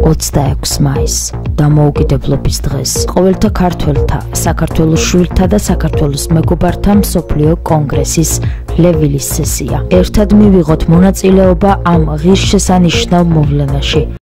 26 მაისს, დამოუკიდებლობის დღეს, ყოველთა ქართველთა, საქართველოს შვილთა და საქართველოს მეგობართა მსოფლიო კონგრესის ლევილის სესია. ერთად მივიღოთ მონაწილეობა ამ ღირსშესანიშნავ მოვლენაში.